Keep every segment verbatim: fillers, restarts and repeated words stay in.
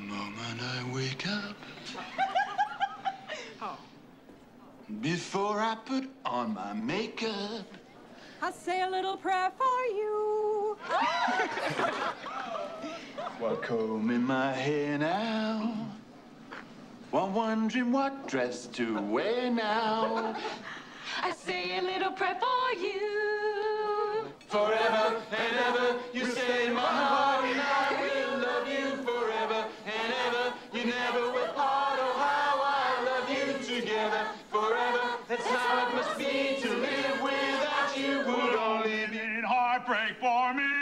moment I wake up, oh. before I put on my makeup, I say a little prayer for you. while combing my hair now, while wondering what dress to wear now, I say a little prayer for you. Forever and ever, you stay in my heart, and I will love you forever and ever. You never will part, oh how I love you together forever. That's how it must be to live without you. Would only be heartbreak for me.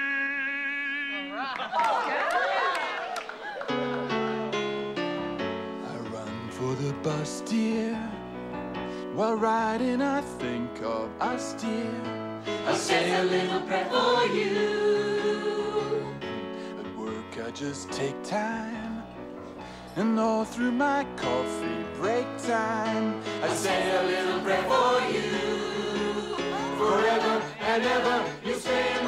I run for the bus, dear. While riding, I think of us, dear. I say a little prayer for you. At work, I just take time, and all through my coffee break time, I say a little prayer for you. Forever and ever, you stay